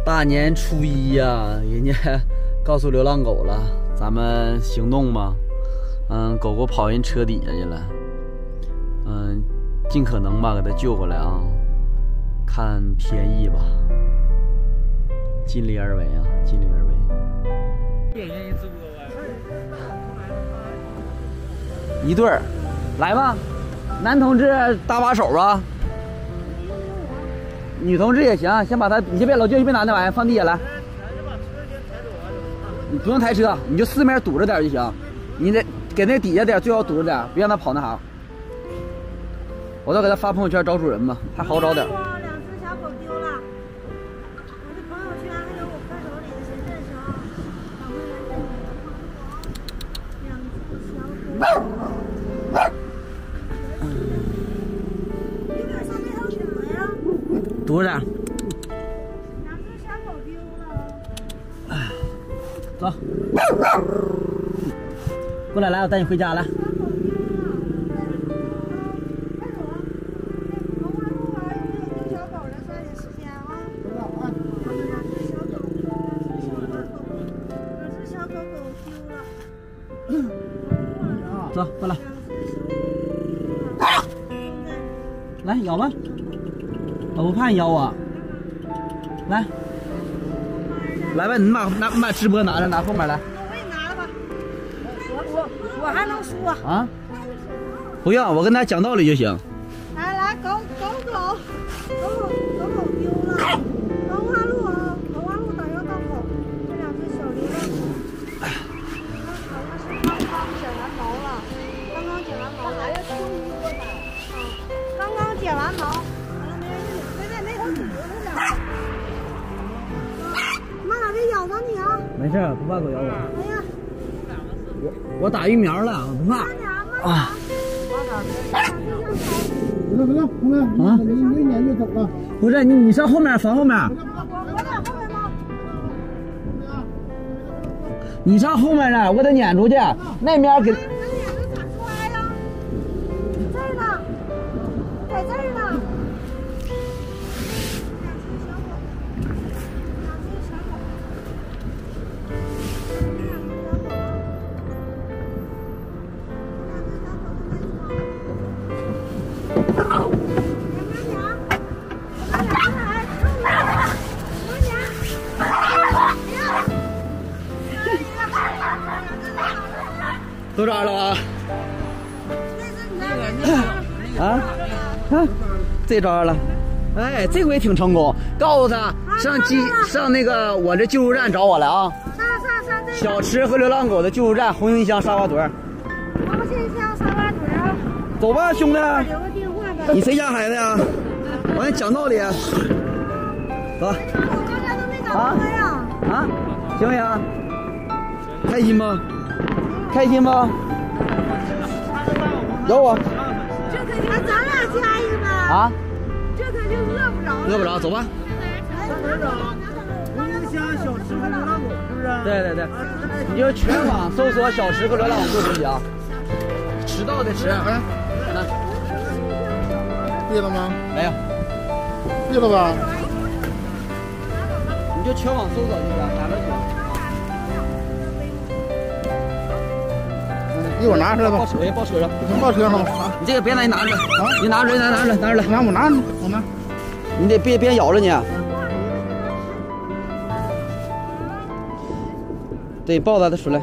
大年初一呀，人家告诉流浪狗了，咱们行动吧。狗狗跑人车底下去了。尽可能吧给它救回来啊，看便宜吧，尽力而为啊，尽力而为。一对儿，来吧，男同志搭把手吧。女同志也行，先把它，你先别老舅，你别拿那玩意儿放地下来。你不用抬车，你就四面堵着点就行。你得给那底下点最好堵着点，别让它跑那啥。我再给它发朋友圈找主人吧，还好找点。 2只小狗丢了，我的朋友圈还有我快手里的谁认识啊？赶快来认2只小狗。你咋上那头顶了呀？ 堵着点。 2只小狗丢了。 走，过来，来，我带你回家来。走，过来，来咬吧，我不怕你咬我。来，来吧，你把直播拿着，拿后面来。 我也拿了吧，我还能输啊？ 啊？不用，我跟他讲道理就行。 来，狗丢了，桃花路啊，桃花路打药道口，这2只小流浪狗。刚刚剪完毛了，刚刚剪完毛，完了没人理，在那头堵着呢。妈咋别咬着你啊？ 没事，不怕狗咬我。 哎呀， 我打疫苗了，我不怕。啊！ 不是，红哥，啊，你撵就走了。 不是你上后面，防后面。 我在后面吗？ 你上后面呢，我得撵出去，那面给。 那撵着咋抓呀？这儿呢，在这儿呢。 都抓了啊！啊，这抓了，哎，这回挺成功。告诉他上那个我这救助站找我来啊！ 上小池和流浪狗的救助站，红星乡沙洼墩。 红星乡沙洼墩啊！ 走吧，兄弟。 留个电话吧。 你谁家孩子呀？我跟你讲道理。走。 刚才都没找车呀。 啊？行不行？开心吗？开心吗？咬我！ 这肯定，咱俩加一个呗。 啊？ 这肯定饿不着。 饿不着，走吧。 红星乡小池和流浪狗是不是？ 对，你就全网搜索小池和流浪狗就行。迟到的迟。 哎，对了吗？ 没有。 对了吧？ 你就全网搜索就行，哪都行。 一会儿拿出来吧。 报车上。 能报车上吗？ 你这个别拿，你拿着来。啊，你拿着来，拿着来。 我拿。 你得别咬着你。对，抱它出来。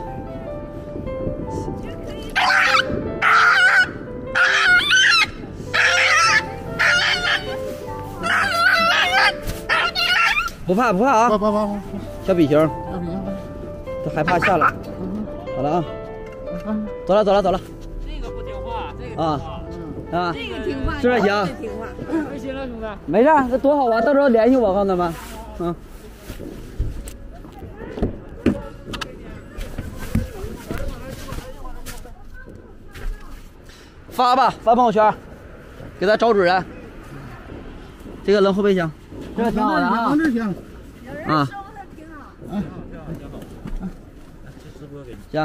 不怕啊！ 不， 小比熊，它害怕下来。好了啊，走了。 这个不听话，这个啊， 这个听话， 是不是行？ 听话。 行了，兄弟。 没事，这多好啊！到时候联系我，告诉他们。发吧，发朋友圈，给他找主人。这个扔后备箱，这个挺好的啊。 行。 啊。行。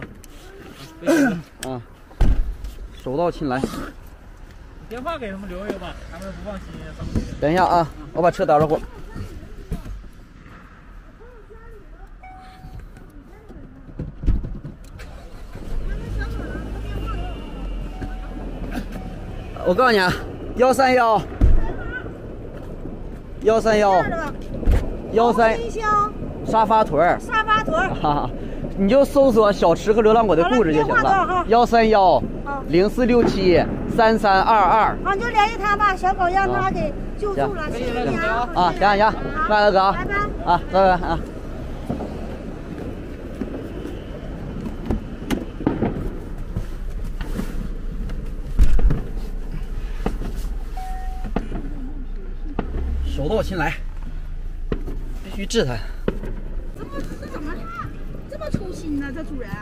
啊。手到擒来。 电话给他们留一个吧，他们不放心。 等一下啊，我把车打着火。 我告诉你啊，131，131，131，沙发屯儿， 沙发屯儿， 哈，你就搜索小池和流浪狗的故事就行了。131-0467-3322。 好，你就联系他吧，小狗让他给救助了，谢谢你啊。 啊，行，拜哥啊， 拜拜。 啊，拜拜啊。手到擒来，必须治他。 这怎么这么粗心呢？这主人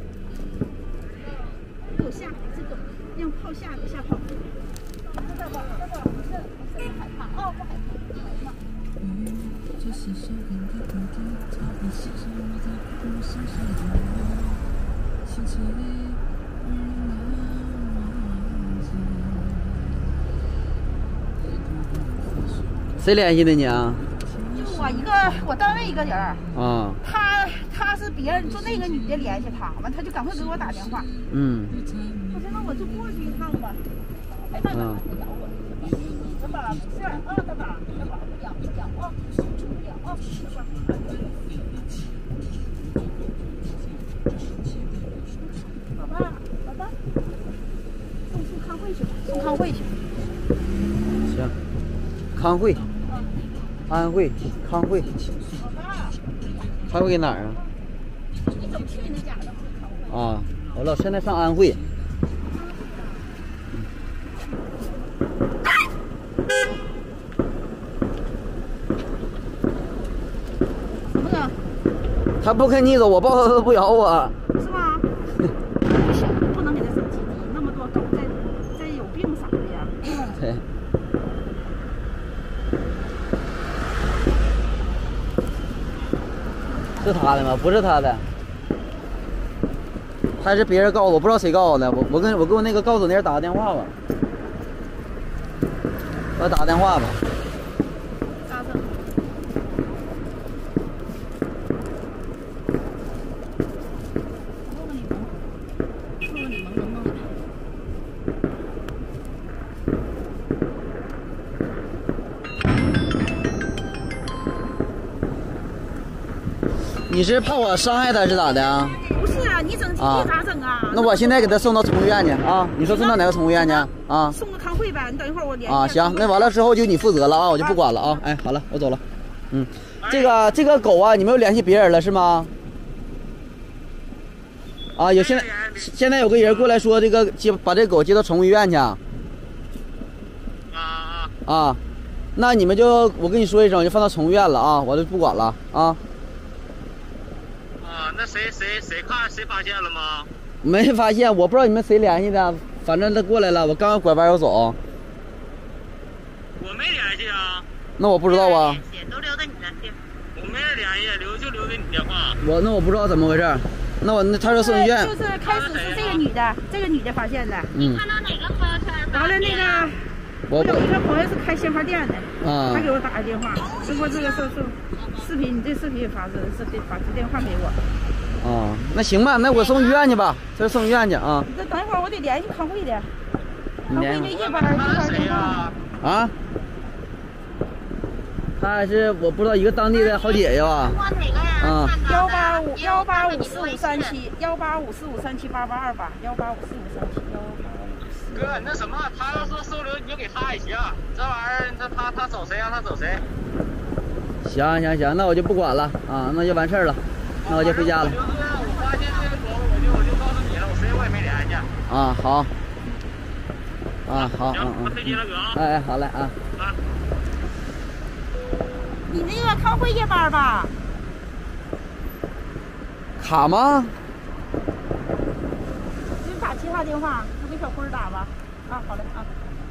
给我吓，这狗让炮吓跑。这不害怕哦，不害怕。 谁联系的你啊？ 就我单位一个人儿。 啊。 他是别人，就那个女的联系他，完他就赶快给我打电话。 嗯。 我说那我就过去一趟吧。哎，大宝，不咬我。大宝，没事啊，大宝，不咬啊，不咬啊，大宝。宝宝，送康会去，送康会去。 行。康会，安徽康会，康会哪儿啊？ 你怎么去那家的康会？ 啊，我老现在上安徽。 怎么了？ 他不跟你走，我抱他都不咬我。 是吗？不行，不能给他整基地，那么多狗这有病啥的呀？ 对。是他的吗？不是他的，还是别人告诉我，不知道谁告诉的。我跟我那个告诉那人打个电话吧，我打个电话吧。 咋整？问问你们能弄。 你是怕我伤害他是咋的啊？ 不是啊，你整基地咋整啊？ 那我现在给他送到宠物医院去啊！你说送到哪个宠物医院去啊？ 送个康会呗，你等一会儿我联系。 啊，行，那完了之后就你负责了啊，我就不管了啊。哎，好了，我走了。嗯，这个狗啊，你们又联系别人了是吗？啊，有现在有个人过来说这个把这狗接到宠物医院去。啊，那你们就我跟你说一声，就放到宠物医院了啊，我就不管了啊。 那谁发现了吗？ 没发现，我不知道你们谁联系的，反正他过来了，我刚刚拐弯要走。 我没联系啊。 那我不知道啊。 都留的你联系。我没人联系，留的你电话。 那我不知道怎么回事。那他说送医院。 就是开始是这个女的发现的。 你看到哪个朋友圈？ 完了那个，我有一个朋友是开鲜花店的，他给我打个电话，通过这个视频，你这视频发把这电话给我。 啊，那行吧，那我送医院去吧，这送医院去啊。 这等一会儿我得联系康会的，康会的夜班电话。 啊？他是我不知道一个当地的好姐姐吧？ 啊。185453788218545378828，18545371854537。 哥，那什么，他要说收留你就给他也行，这玩意儿他找谁让他找谁。 行，那我就不管了啊，那就完事儿了，那我就回家了。 我发现这个狗，我就告诉你了，我谁我也没联系。 啊，好。啊，好， 行，我飞机了，哥啊。 哎，好嘞啊。 啊。 你那个康会夜班吧？ 卡吗？ 你打其他电话，就给小辉打吧。啊，好嘞啊。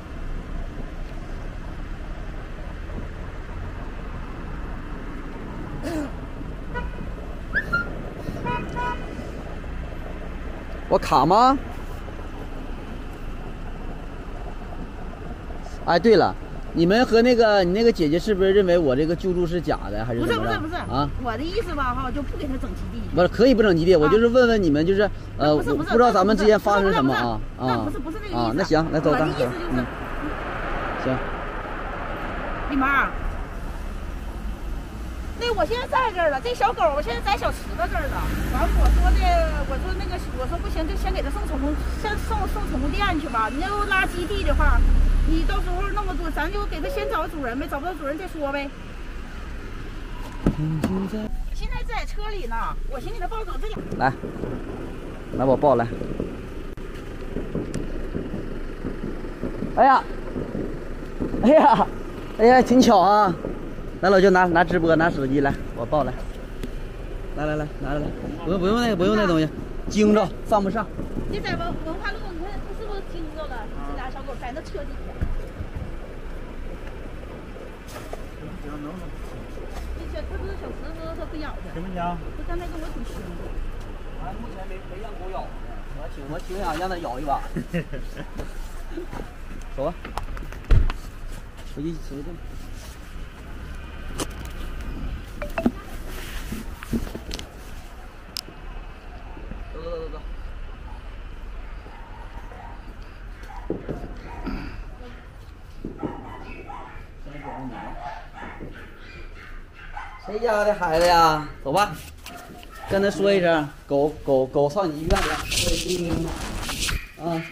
我卡吗？哎，对了， 你们和你那个姐姐是不是认为我这个救助是假的，还是怎么着？ 不是啊！我的意思吧哈，就不给他整基地。 不是可以不整基地，我就是问问你们，就是不知道咱们之间发生什么啊啊？不是这个意思啊？那行，来走，咱我的意思就是， 行。 李妈，那我现在在这儿了，这小狗我现在在小池子这儿了。完了，我说不行，就先给它送宠物店去吧。你要拉基地的话，你到时候那么多，咱就给它先找主人呗，找不到主人再说呗。现在在车里呢，我先给它抱走这里。 来，我抱来。哎呀，挺巧啊！来，老舅拿直播，拿手机来，我抱来。来，拿来，不用那东西，惊着放不上。 这在文化路，你看它是不是惊着了？这俩小狗在那车底下。能。这不是小池子，它不咬的。什么咬？它刚才跟我挺凶的。 目前没让狗咬，我挺想让它咬一把。走吧，回去吃去。走。谁家的孩子呀？走吧，跟他说一声，狗上你医院去。啊。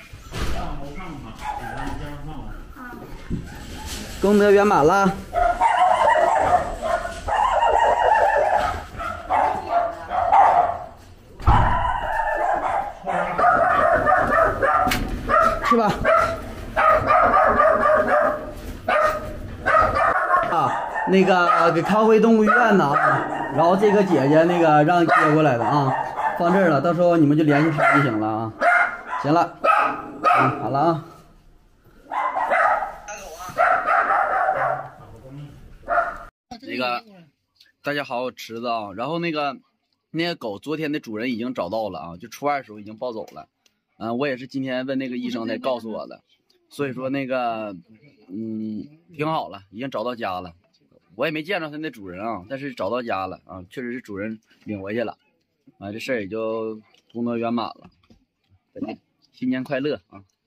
功德圆满了。去吧。那个给看回动物医院呢啊，然后这个姐姐那个让接过来的啊，放这儿了，到时候你们就联系她就行了啊。行了，好了啊。那个大家好，我池子啊，然后那个狗昨天的主人已经找到了啊，就初二的时候已经抱走了，我也是今天问那个医生才告诉我的，所以说那个挺好了，已经找到家了。我也没见着它那主人啊，但是找到家了啊，确实是主人领回去了，这事儿也就功德圆满了。新年快乐啊！